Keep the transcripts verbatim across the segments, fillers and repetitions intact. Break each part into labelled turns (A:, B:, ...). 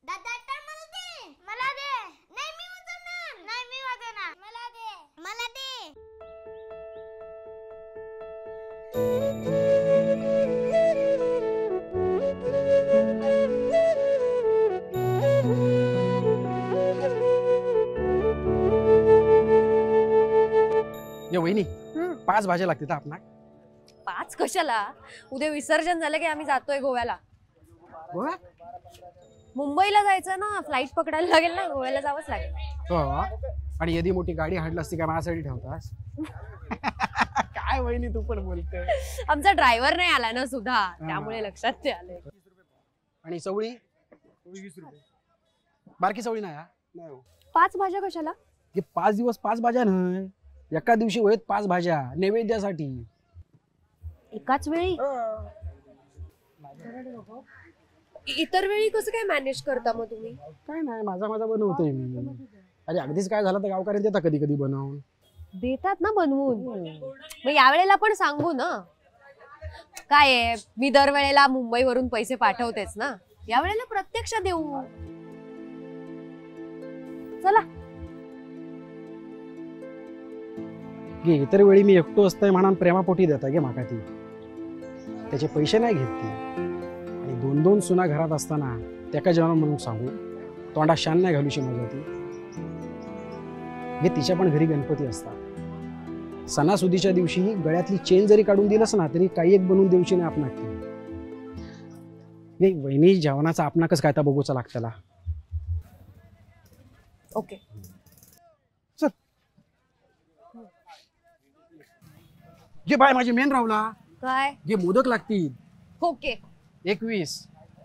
A: दादा तर मला दे. मला दे. नाही मी वाजवणार. नाही मी वाजवणार. मला दे. मला दे.
B: ये वहिनी पाच भाज्या लागतात आपणा.
C: पाच कशाला? उद्या विसर्जन झालं की आम्ही जातोय गोव्याला.
B: गोवा?
C: मुंबईला जायचं ना, फ्लाईट पकडायला लागेल ना, गोव्याला जावंच लागेल.
B: हो. आणि एदी मोठी गाडी हाडली असती का माझ्यासाठी ठेवतास? काय वहिनी तू पण बोलते.
C: आमचा ड्रायव्हर नाही आला ना सुद्धा, त्यामुळे लक्षात नाही आले.
B: आणि चवळी वीस रुपये. बारकी चवळी नाही.
C: पाच भाज्या कशाला?
B: हे पाच दिवस पाच भाज्या नाही, एका दिवशी होत पाच भाज्या नैवेद्यासाठी.
C: एकाच वेळी? इतर वेळी कसं काय मॅनेज करता मग तुम्ही?
B: काय नाही, माझा माझा बनवतोय मी. अरे अगदीच काय झालं तर गावकऱ्यांना देता कधी कधी बनवून.
C: देतात ना बनवून. मग यावेळेला पण सांगू ना. काय आहे, मी दरवेळेला मुंबईवरून पैसे पाठवतेच ना, यावेळेला प्रत्यक्ष देऊ. चला.
B: गे इतर वेळी मी एकटो असतोय म्हणून प्रेमापोटी देता गे माका ती. त्याचे पैसे नाही घेत ती. आणि दोन दोन सुना घरात असताना त्याका जेवण म्हणून सांगू तोंडा शान नाही घालूशी माझ्या ती. गे तिच्या पण घरी गणपती असतात. सणासुदीच्या दिवशी गळ्यातली चेन जरी काढून दिलंस ना तरी काही एक बनवून देऊशी नाही आपणा ती. वहिनी जेवणाचा आपणाकच काय तर बघूचा लागतला.
C: ओके
B: चल. जे बाय माझी मेन रावला
C: काय?
B: जे मोदक लागतील.
C: ओके.
B: एकवीस.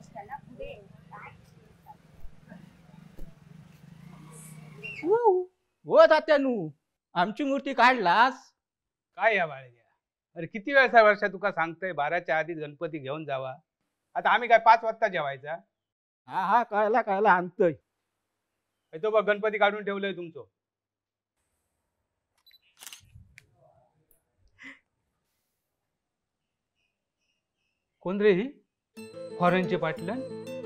D: हो तात्यानू, आमची मूर्ती काढलास
E: काय या बाळग्या? अरे किती वेळा वर्षा तुका सांगतोय बाराच्या आधी गणपती घेऊन जावा. आता आम्ही काय पाच वाजता जेवायचा?
D: हा हा कळला कळला आणतोय.
E: तो बघ गणपती काढून ठेवलंय तुमचं. कोण रे ही? फॉरेनचे पाटलन?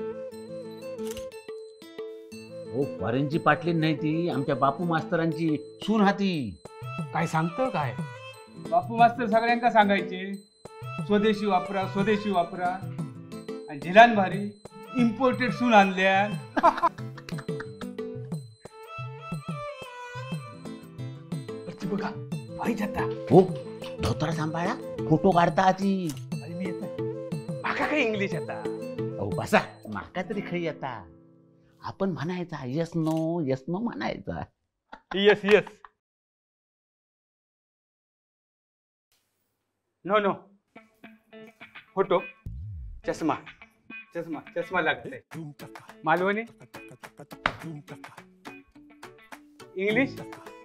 D: हो फॉरेनची पाटलीन नाही ती, आमच्या बापू मास्तरांची सून हाती.
E: काय सांगतो काय? बापू मास्तर सगळ्यांका सांगायचे स्वदेशी वापरा स्वदेशी वापरा, आणि झिलान भारी इम्पोर्टेड सून आणल्या. बघा भाई जाता.
D: हो धोतर सांभाळा, फोटो काढता आधी.
E: अरे मी येत माका काय इंग्लिश आता.
D: अहो बसा, माका तरी खरी आता. आपण म्हणायचा यस नो यस नो म्हणायचा.
E: Yes yes. No no. Photo. चष्मा चष्मा चष्मा लागतंय. Malvani English.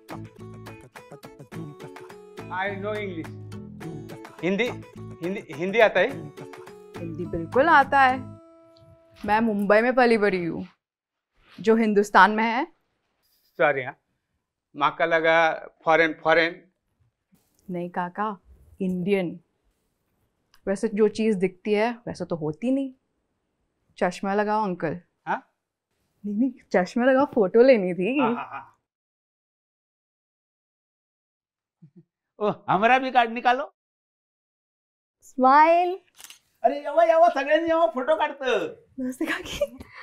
E: I no English. Hindi Hindi Hindi आता है?
F: हिंदी बिल्कुल आता है। मैं मुंबई में पली बड़ी हूँ, जो हिंदुस्तान में है।
E: सॉरी हाँ, माका लगा फॉरेन फॉरेन।
F: नहीं काका, इंडियन। वैसे जो चीज़ दिखती है वैसे तो होती नहीं। चश्मा लगाओ अंकल।
E: हाँ?
F: नहीं नहीं, चश्मा लगाओ, फोटो लेनी थी।
E: हाँ, हाँ, हाँ।
D: ओ हमारा भी कार्ड निकालो।
C: स्माइल।
D: अरे यावा यावा सगळ्यांनी यावा, फोटो काढतं.
F: नमस्ते काकी।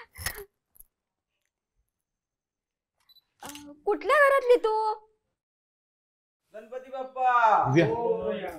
C: कुठल्या घरातली तू?
E: गणपती बाप्पा।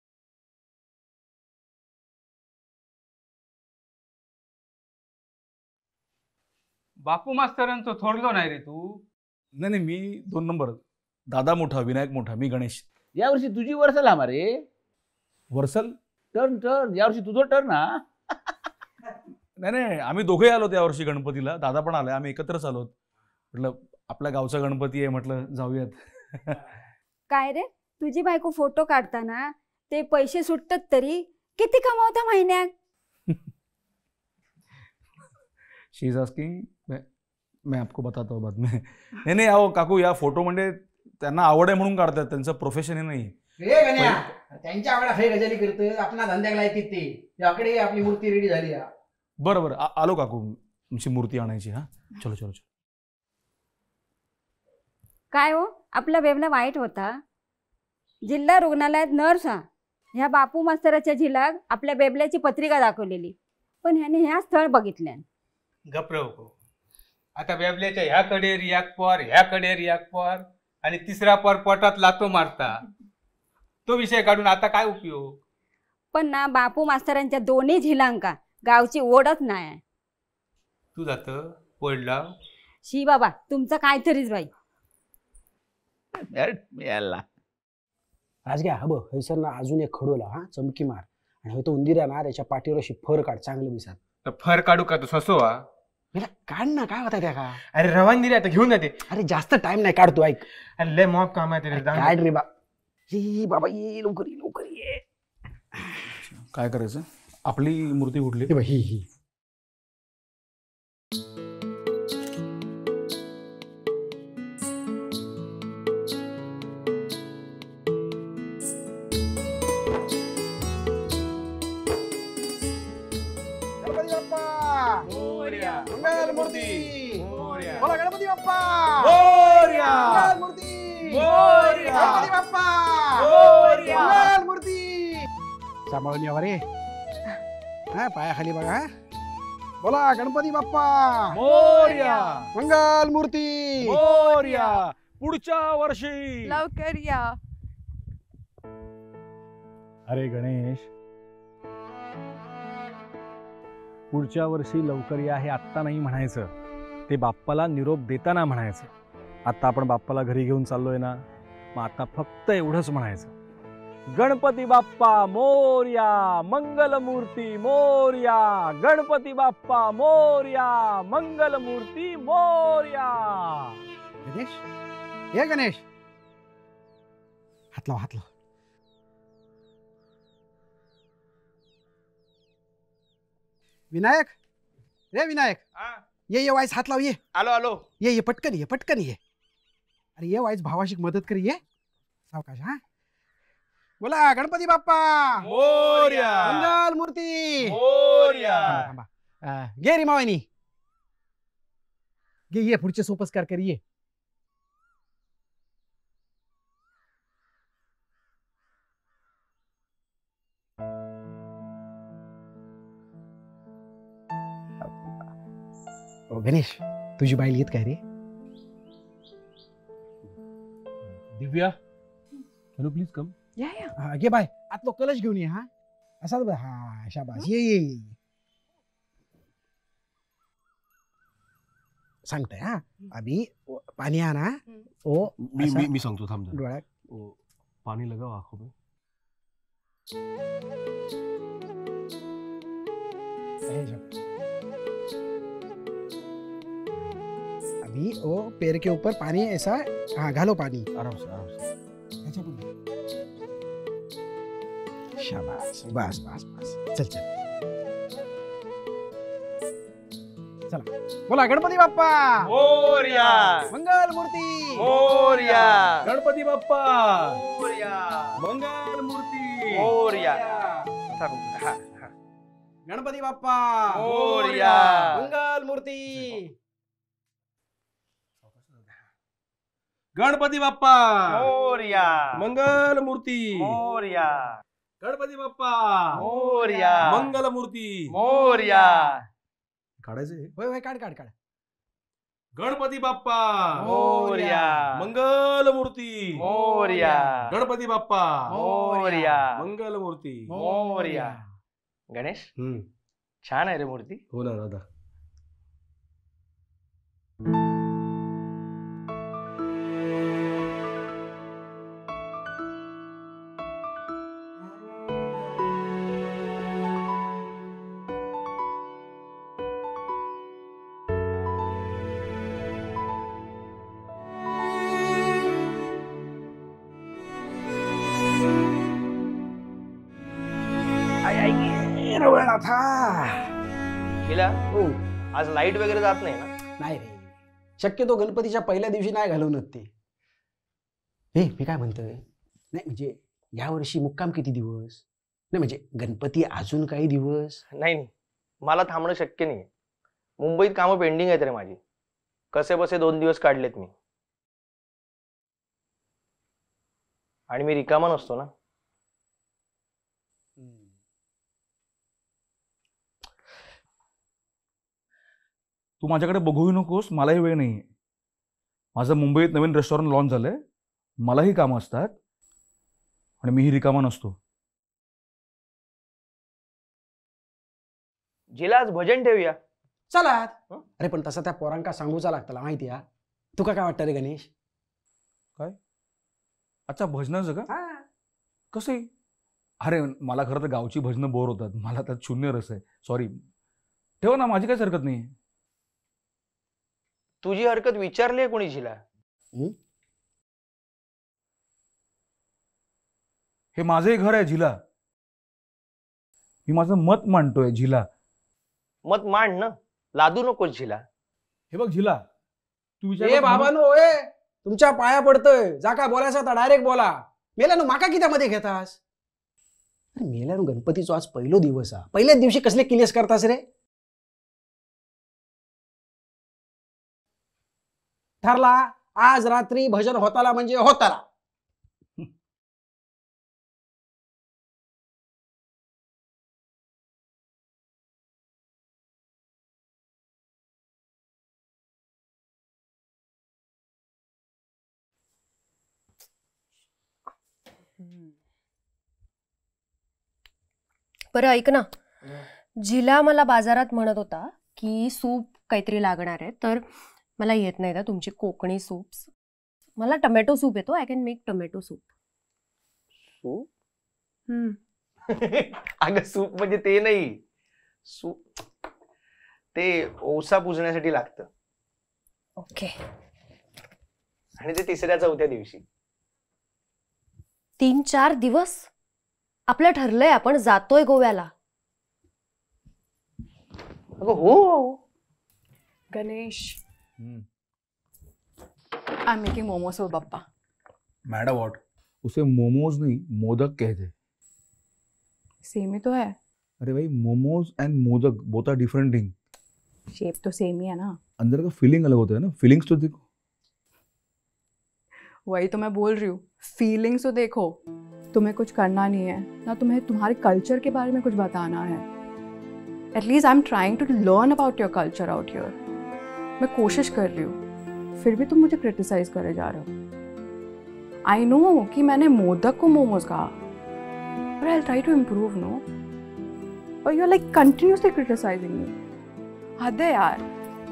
E: बापू मास्तरांचं थोरलो नाही रे तू?
G: नाही नाही, मी दोन नंबर, दादा मोठा, विनायक मोठा, मी गणेश।
D: या वर्षी तुझी वर्सल हमारे
G: वर्सल
D: टर्न टर्न या वर्षी तुझं टर्न ना।
G: नाही नाही, आम्ही दोघे आलो त्या वर्षी गणपतीला, दादा पण आलाय, आम्ही एकत्रच आलो। म्हटलं आपल्या गावचा गणपती आहे, म्हटलं जाऊयात।
A: काय रे, तुझी बायको फोटो काढताना ते पैसे सुटतात तरी किती कमावता महिन्यात?
G: शी इज आस्किंग, मैं मैं आपको बताता हूँ बाद में। नाही नाही, अहो काकू, या फोटो म्हणजे त्यांना आवड आहे म्हणून काढतात, त्यांचं प्रोफेशन हे नाही।
B: त्यांच्या आवडा हे गजाली करत आपला धंद्याला येते ते, याकडे आपली मूर्ती रेडी झाली।
G: बरं बरं, आलो काकू, तुमची मूर्ती आणायची. हा चलो चलो चलो.
A: काय हो आपला बेबला वाईट होता. जिल्हा रुग्णालयात नर्स हा ह्या बापू मास्तराच्या झिलाक आपल्या बेबल्याची पत्रिका दाखवलेली, पण ह्याने ह्या स्थळ बघितल्यान.
E: गप्र आता बेबल्याच्या ह्या कडेर याक पर ह्या कडेर याक पर आणि तिसरा पर पोटात लातो मारता. तो विषय काढून आता काय उपयोग.
A: पण ना बापू मास्तरांच्या दोन्ही झिलांका गावची ओढच नाही.
E: तू जात पडला
A: शी बाबा तुमचं काहीतरीच बाई.
D: याला
B: आज घ्या हब हैसर ना अजून एक खडोला हा चमकी मार आणि तो उंदिरा ना त्याच्या पाठीवर अशी फर काढ चांगलं दिसत.
E: तर फर काढू का तू ससो हा.
B: मला काढ ना काय होता त्या का.
H: अरे रवान दिली आता घेऊन जाते.
B: अरे जास्त टाइम नाही काढतो ऐक.
H: अरे लय मॉब काम आहे त्याला.
B: काढ रे बा. ये बाबा ये लवकर ये लवकर ये.
G: काय करायचं. आपली मूर्ती कुठली.
B: हे बघ, ही ही गणपती बाप्पा मंगल मूर्ती. बोला गणपती बाप्पा मंगल मूर्ती. गणपती बाप्पा मंगल मूर्ती. सांभाळून यावा रे. हा पायाखाली बघा. बोला गणपती बाप्पा
G: मोरया
B: मंगल मूर्ती.
G: मोरया. पुढच्या वर्षी.
F: लवकर या.
I: अरे गणेश, पुढच्या वर्षी लवकर या हे आत्ता नाही म्हणायचं, ते बाप्पाला निरोप देताना म्हणायचं. आता आपण बाप्पाला घरी घेऊन चाललोय ना, मग आता फक्त एवढंच म्हणायचं, गणपती बाप्पा मोरया मंगलमूर्ती मोरया. गणपती बाप्पा मोरया मंगलमूर्ती मोरया.
B: गणेश हे गणेश हात लाव हात लाव. विनायक रे विनायक ये ये वाईस हात लाव. ये
H: आलो आलो.
B: ये ये पटकन ये पटकन ये. अरे ये वाईस भावाशी मदत कर. ये सावकाश. हा बोला गणपती बाप्पा
H: मोरया
B: मंगल मूर्ती
H: मोरया.
B: थांबा थांबा. घे रे मावानी घे. ये पुढचे सोपस्कार कर. ये ओ गणेश तुझी बाईल येत काय रे.
I: Divya can you please come.
F: या या.
B: हा घे बाय. आतलो कलश घेऊन ये. हा असाच बघ. हा शाबास. ये ये ये. सांगताय हा आम्ही पाणी आणा. ओ
I: मी मी मी सांगतो थांब जरा.
B: डोळ्यात
I: ओ, पाणी लगाव आंखों में.
B: अभी ओ पैर के ऊपर पानी ऐसा. हाँ घालो पानी
I: आराम से आराम से.
B: शाबास. बस बस बस. चल चल चला. बोला गणपती बाप्पा
H: मोरया
B: मंगल मूर्ती
H: मोरया
G: गणपती बाप्पा
H: मोरया
G: मंगल मूर्ती
H: मोरया.
B: गणपती बाप्पा
H: मोरया
B: मंगल मूर्ती.
G: गणपती बाप्पा
H: मोरया
G: मंगल मूर्ती
H: मोरया
G: गणपती बाप्पा
H: मोरया
G: मंगल मूर्ती.
H: मोरया.
G: काढायचे.
B: होय होय काढ काढ काढ.
G: गणपती बाप्पा
H: मोरया
G: मंगल मूर्ती
H: मोरया
G: गणपती बाप्पा
H: मोरया
G: मंगल मूर्ती.
H: मोरया. गणेश
G: हम्म
H: छान आहे रे मूर्ती.
G: हो ना दादा.
H: गेला
B: हो
H: आज लाईट वगैरे जात नाही ना.
B: नाही रे शक्यतो गणपतीच्या पहिल्या दिवशी नाही घालवणत ते. हे मी काय म्हणतोय नाही म्हणजे या वर्षी मुक्काम किती दिवस. नाही म्हणजे गणपती अजून काही दिवस.
H: नाही नाही मला थांबणं शक्य नाही. मुंबईत कामं पेंडिंग आहेत रे माझी. कसे बसे दोन दिवस काढलेत मी. आणि मी रिकामा नसतो ना.
G: तू माझ्याकडे बघूही नकोस, मलाही वेळ नाहीये. माझं मुंबईत नवीन रेस्टॉरंट लॉन्च झालंय, मलाही कामं असतात आणि मीही रिकामा नसतो.
H: जिला आज भजन ठेवूया.
B: चला. अरे पण तसं त्या पोरांका सांगूचा लागतला माहिती आहे. तुका काय वाटतं रे गणेश?
G: अच्छा, भजनाचं का? कसं? अरे मला खरं तर गावची भजनं बोर होतात, मला त्यात शून्य रस आहे. सॉरी, ठेव ना, माझी काहीच हरकत नाही.
H: तुझी हरकत विचारली आहे कोणी जिला?
G: हे माझंही घर आहे झिला. मी माझं मत मांडतोय झिला.
H: मत मांड ना, लादू नकोस झिला.
G: हे बघ झिला, तू
B: ए
G: विचार
B: बाबानो, ए तुमच्या पाया पडतोय. जा का बोलायचं तर डायरेक्ट बोला. मेल्यानो माका किती मध्ये घेतास? अरे मेल्यानो गणपतीचो आज पहिलो दिवस हा. पहिल्याच दिवशी कसले किलेस करतास रे? ठरला आज रात्री भजन होताला म्हणजे होताला.
C: बरं ऐक ना, जिला मला बाजारात म्हणत होता की सूप काहीतरी लागणार आहे, तर मला येत नाही ना तुमची कोकणी सूप्स. मला टोमॅटो सूप येतो. I can make tomato soup.
H: Soup?
C: Hmm.
H: अगं सूप म्हणजे ते नाही. सूप ते ओसा पुजण्यासाठी लागतं.
C: ओके.
H: आणि ते तिसऱ्या चौथ्या दिवशी.
C: तीन चार दिवस? आपलं ठरलंय आपण जातोय गोव्याला.
H: अगं हो.
F: Ganesh, I am making momos for papa.
G: Madam what? उसे मोमोज नहीं मोदक कहते.
F: सेम ही तो है.
G: अरे भाई, momos and modak both are different thing.
F: Shape तो सेम ही है ना.
G: अंदर का फीलिंग अलग होता है ना. फीलिंग्स तो देखो.
F: वही तो मैं बोल रही हूँ, फीलिंग्स तो देखो. तुम्हें कुछ करना नहीं है ना, तुम्हें तुम्हारे कल्चर के बारे में कुछ बताना है. At least I am trying to learn about your culture out here. मैं कोशिश कर रही हूँ, फिर भी तुम मुझे क्रिटिसाइज करे जा रहे हो. आई नो कि मैंने मोदक को मोमोज कहा, but I will try to improve. No, और you are like continuously criticising me. हद है यार.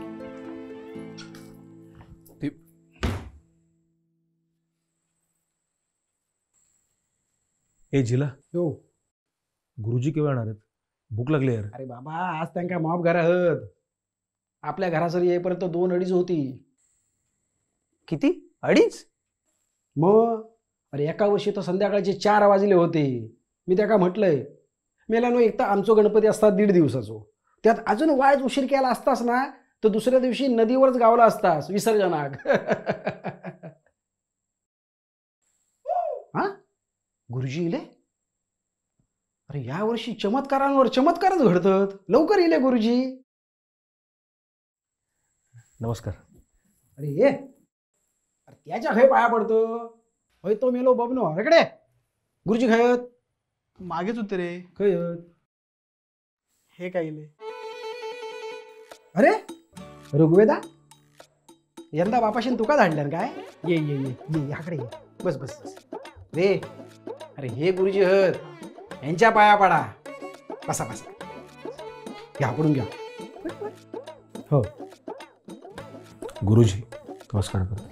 G: ए झिला,
B: हो
G: गुरुजी केव्हा येणार आहेत? भूक लागली यार.
B: अरे बाबा, आज त्यांना माफ घरा हत. आपल्या घरासरी येईपर्यंत दोन अडीच होती.
H: किती? अडीच?
B: मग अरे एका वर्षी तर संध्याकाळचे चार वाजले होते. मी त्या का म्हटलंय, मेल्यानो एक तर आमचो गणपती असतात दीड दिवसाचो, त्यात अजून वायच उशीर केला असतास ना तर दुसऱ्या दिवशी नदीवरच गावला असतास विसर्जनाक. हा गुरुजी इले? अरे या वर्षी चमत्कारांवर चमत्कारच घडतात. लवकर इले गुरुजी.
G: नमस्कार.
B: अरे ये, अरे त्याच्या खय पाया पडतो. होय तो मेलो बबनो. अरेकडे गुरुजी खयत?
J: मागेच होते रे.
B: खयत?
J: हे काय इले?
B: अरे ऋग्वेदा, यंदा बापाशीन तुका धाडल्यान काय? ये ये ये ये याकडे ये. बस बस बस रे. अरे हे गुरुजी हत, यांच्या पाया पडा. बसा बसा, घ्या पडून घ्या. हो
G: गुरुजी नमस्कार करतो.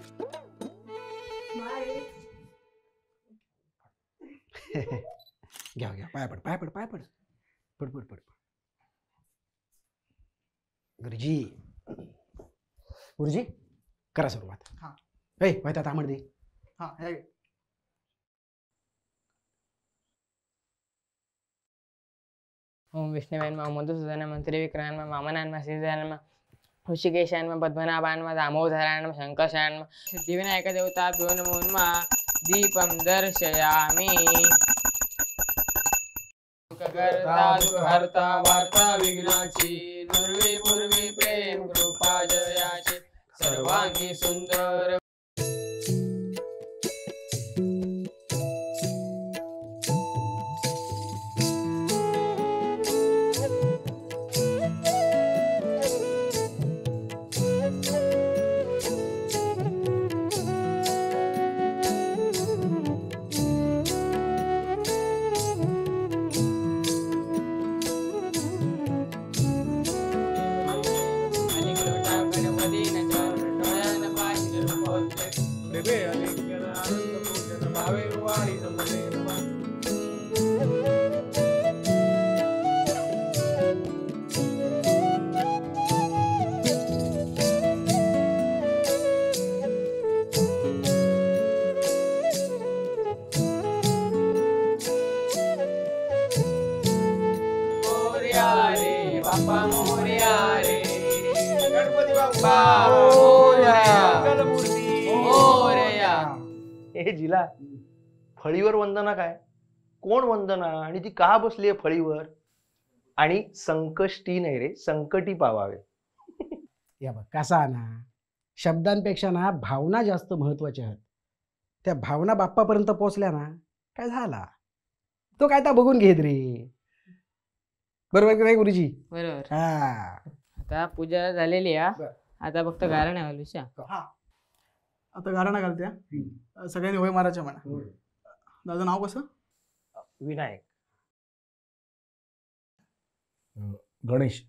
B: घ्या घ्या, पाया पड पाया पड पाया पड पड पड पड. गुरुजी गुरुजी करा सुरुवात.
J: हा.
B: ए व्हायता तांबड दे.
J: हा हे घे.
K: ओम विष्णुवेन्म मधुसूदनम त्रिविक्रमम वामनान्म श्रीधरन्म ऋषिकेशान्म पद्मनाभान्म दामोदरान्म शङ्कर्षान्म सिद्धिविनायकदेवताभ्यो नमो नमः. दीपं दर्शयामि. करता हरता वार्ता विघ्नाची पूर्वी पूर्वी प्रेम कृपा जयाची सर्वांगी सुंदर बाप्पा मोरया रे गणपती बाप्पा मोरया मंगलमूर्ती मोरया.
H: हे जिला फळीवर वंदना काय, कोण वंदना आणि ती का बसली आहे फळीवर? आणि संकष्टी नाही रे, संकटी पावावे.
B: या बघ कसा ना, शब्दांपेक्षा ना भावना जास्त महत्वाच्या आहेत. त्या भावना बाप्पापर्यंत पोहोचल्या ना काय झाला, तो काय तर बघून घेत रे. बरोबर की नाही गुरुजी?
K: बरोबर.
B: हा
K: आता पूजा झालेली आहे, आता फक्त गारणं घालूशा.
J: आता गारणं घालत्या सगळ्यांनी होय मारायच्या म्हणा. दादा नाव कसं?
H: विनायक.
B: गणेश.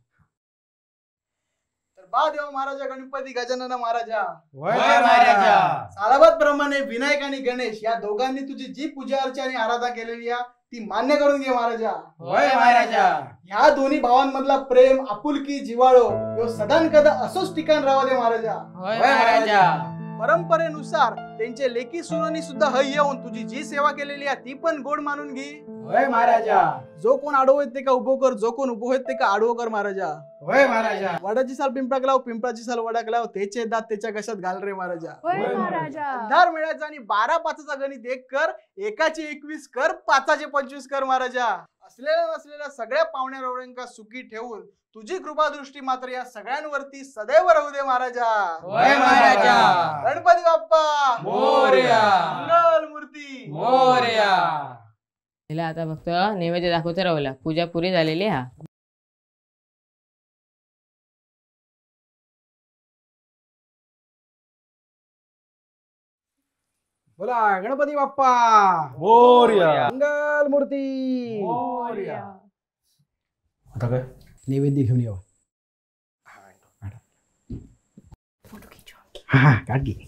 J: तर बा देव महाराजा गणपती गजानन महाराजा
E: वय महाराजा.
J: सालाबाद प्रमाणे विनायक आणि गणेश या दोघांनी तुझी जी पूजा अर्चा आणि आराधना केलेली आहे ती मान्य करून घे महाराजा.
E: वय महाराजा.
J: ह्या दोन्ही भावांमधला प्रेम आपुलकी जिव्हाळो यो सदान कदा असोच ठिकाण राहू दे महाराजा.
K: वय महाराजा.
J: परंपरेनुसार त्यांचे लेकी सुनांनी सुद्धा हय येऊन तुझी जी सेवा केलेली आहे ती पण गोड मानून घे.
E: वय महाराजा.
J: जो कोण आडवो आहेत ते का उभो कर, जो कोण उभो आहेत ते का आडवो कर महाराजा.
E: वय महाराजा.
J: वडाची साल पिंपळाक लाव, पिंपळाची साल वडाक लाव, त्याचे दात त्याच्या कशात घाल रे महाराजा.
F: वय महाराजा.
J: अंधार मिळायचा आणि बारा पाचाचा गणित एक कर, एकाचे एकवीस कर, पाचाचे पंचवीस कर महाराजा. असलेल्या नसलेल्या सगळ्या पाहुण्या रवळ्यांका सुखी ठेवून तुझी कृपा दृष्टी मात्र या सगळ्यांवरती सदैव राहू दे महाराजा.
E: वय महाराजा.
J: गणपती बाप्पा
E: मोरया.
J: मंगल मूर्ती
K: मोरया. तिला आता फक्त नैवेद्य दाखवता राहिला, पूजा पुरी झालेली हा.
B: बोला गणपती बाप्पा
G: मोरया.
B: मंगल मूर्ती
E: मोरया.
G: आता काय
B: नैवेद्य घेऊन यावं. हा हा काढ घे.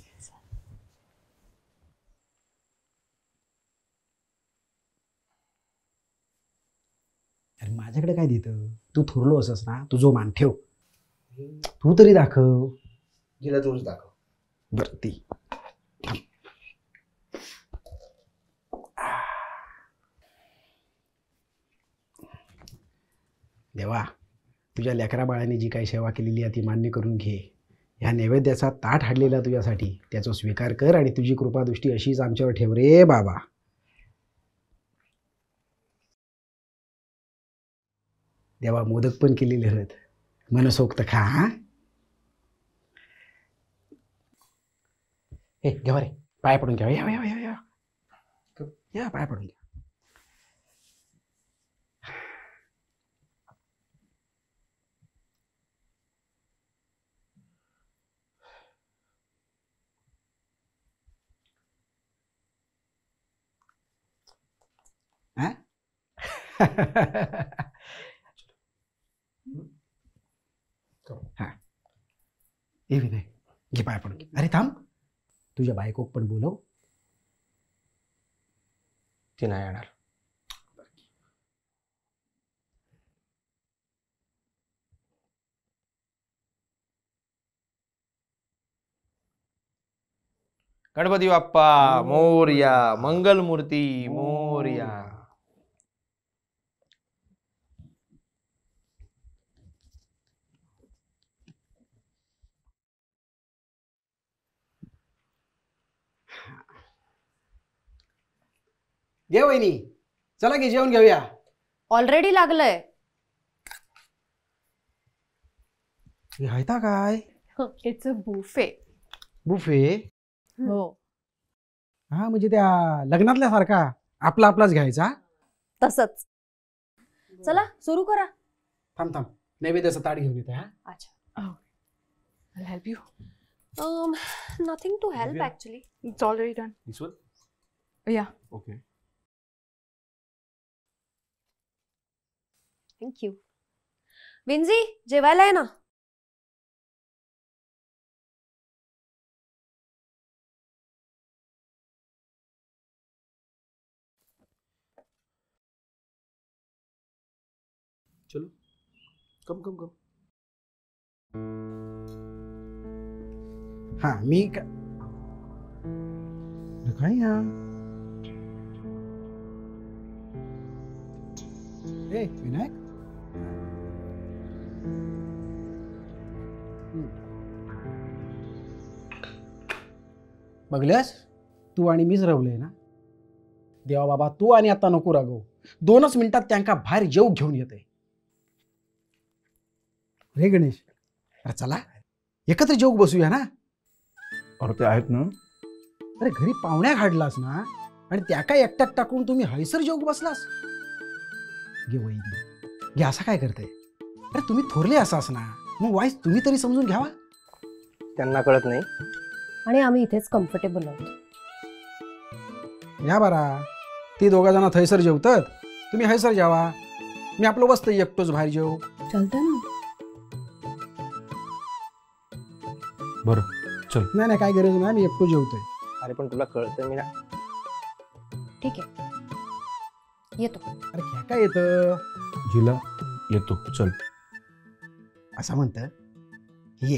B: अरे माझ्याकडे काय देत, तू थोरलो असस ना, तू जो मान ठेव, तू तरी दाखव.
H: जिला तूच दाखव.
B: बर ती देवा, तुझ्या लेकरा बाळाने जी काही सेवा केलेली आहे ती मान्य करून घे. ह्या नैवेद्याचा ताट हाडलेला तुझ्यासाठी, त्याचा स्वीकार कर आणि तुझी कृपादृष्टी अशीच आमच्यावर ठेव रे बाबा. देवा, मोदक पण केलेले आहेत, मनसोक्त खा. हा हे घ्या रे, पाय पडून घ्या. या या या या या पाय पडून घ्या. हा ए विनय, घे पाय पडून घे. अरे थांब, तुझ्या बायकोक पण बोलव.
H: ती नाही येणार. गणपती बाप्पा मोरया. मंगल मूर्ती मोरया.
B: घे वहिनी, चला की जेवण घेऊया.
C: ऑलरेडी लागलंय.
B: हे हायता काय
F: इट्स अ बुफे.
B: बुफे?
F: हो.
B: हा म्हणजे त्या लग्नातल्या सारखा आपला आपलाच घ्यायचा.
C: तसंच. चला सुरू करा.
B: थांब थांब नैवेद्याचं ताट घेऊन येते. हा
C: अच्छा.
F: I'll help you.
C: Um, nothing to help
G: Divya.
C: actually.
F: It's already done.
G: This one?
F: Yeah.
G: Okay.
C: Thank you. विंजी जेवायला आहे ना.
B: चलो कम कम कम. हा मी का काय या ए विनायक हम्म. बघल्यास तू आणि मीच रवलंय ना. देवा बाबा तू आणि आता नको रागव. दोनच मिनिटात त्यांका बाहेर जेव घेऊन येते रे गणेश. अरे चला एकत्र जेवू बसूया ना.
G: अरे ते आहेत ना.
B: अरे घरी पाहुण्या काढलास ना आणि त्या काय एकट्यात टाकून तुम्ही हैसर जेवू बसलास. घे वहिनी घे. असं काय करते. अरे तुम्ही थोरले असास ना मग वाईस तुम्ही तरी समजून घ्यावा.
H: त्यांना कळत नाही.
C: आणि आम्ही इथेच कम्फर्टेबल आहोत.
B: या बारा ती दोघा जण थैसर जेवतात तुम्ही हैसर जेवा. मी आपलं बसतं एकटोच बाहेर जेव.
C: चालतं ना.
G: बरं चल.
B: नाही नाही काय गरज नाही मी एकटो जेवतोय.
H: अरे पण तुला कळतं मी ना.
C: ठीक आहे येतो.
B: अरे घ्या काय येतं.
G: जिला येतो चल.
B: असं म्हणतं ये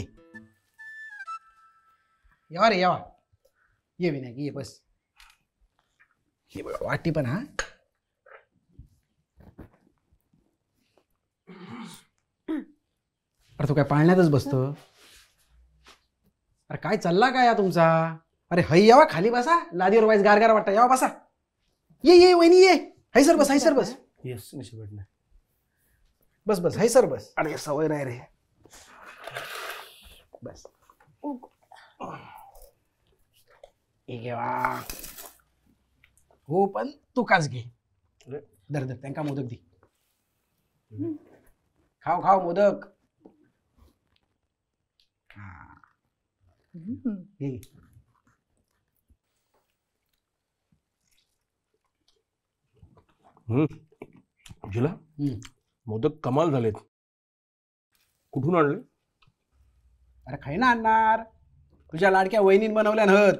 B: यावा रे यावा. ये विनायक ये बस. हे बघा वाटी पण. हा अरे तू काय पाळण्यातच बसतो. अरे काय चालला काय या तुमचा. अरे हई यावा खाली बसा. लादीवर वाईस गारगार वाटतं. यावा बसा. ये ये वहिनी ये. हैसर बस हैसर बस.
G: येस निशिबट नाही.
B: बस बस हैसर बस. अरे सवय नाही रे. बस हे घेवा. हो पण तू काच घे. दर दर त्यांका मोदक दे. खाव खाव मोदक. घे.
L: जिला मोदक कमाल झालेत. कुठून आणले.
B: अरे खाई ना आणणार. तुझ्या लाडक्या वहिनीन बनवल्या नव्हत.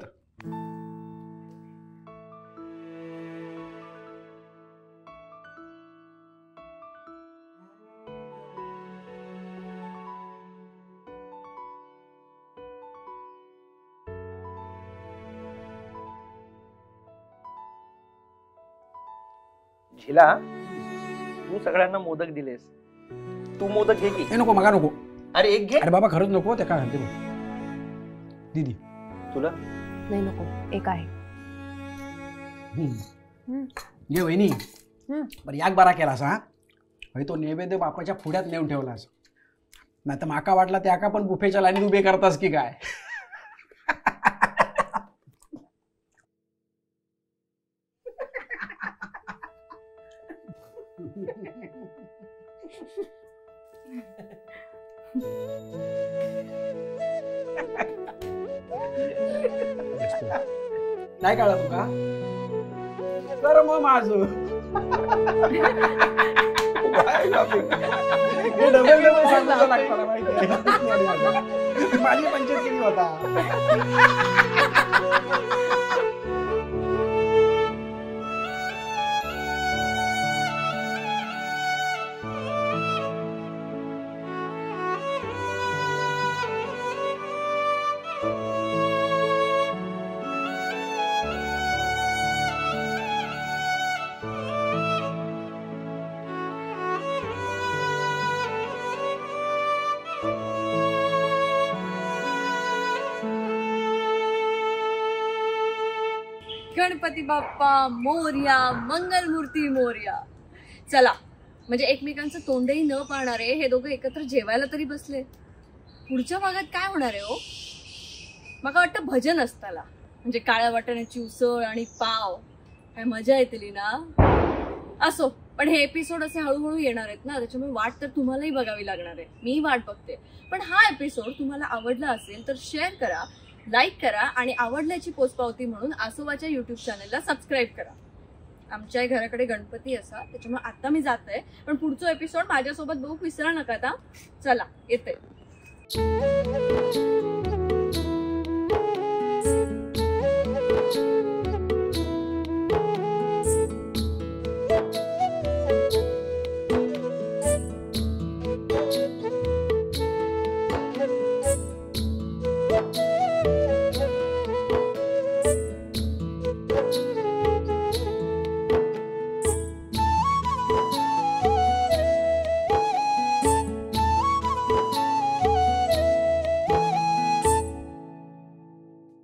H: झिला तू सगळ्यांना मोदक दिलेस. तू मोदक घे की.
B: हे नको मगा नको.
H: अरे एक घे.
B: अरे बाबा खरंच नको. ते काय म्हणते बघ दीदी
H: तुला
C: नाही नको. एक आहे.
B: ये वहिनी बरं याक बारा केलास. हा तो नैवेद्य बापाच्या पुढ्यात नेऊन ठेवलास. नाही तर माका वाटला त्या का पण बुफेच्या लाईनीत उभे करतास की काय. नाही कळलं तुका. तर मग माझं माझी पंचायत केली होता.
M: गणपती बाप्पा मोर्या. मंगलमूर्ती मोर्या. चला म्हणजे एकमेकांचं तोंडही न पाहणारे हे दोघं एकत्र जेवायला तरी बसले. पुढच्या भागात काय होणार आहे हो? मला वाटतं भजन असताला, म्हणजे काळ्या वाटाण्याची उसळ आणि पाव, काय मजा येतली ना. असो, पण हे एपिसोड असे हळूहळू येणार आहेत ना, त्याच्यामुळे वाट तर तुम्हालाही बघावी लागणार आहे. मी वाट बघते. पण हा एपिसोड तुम्हाला आवडला असेल तर शेअर करा, लाईक करा आणि आवडल्याची पोचपावती म्हणून आसोबाच्या युट्यूब चॅनलला सबस्क्राईब करा. आमच्याही घराकडे गणपती असा, त्याच्यामुळे आता मी जाते, पण पुढचा एपिसोड माझ्यासोबत बघू विसरा नका. आता चला, येते.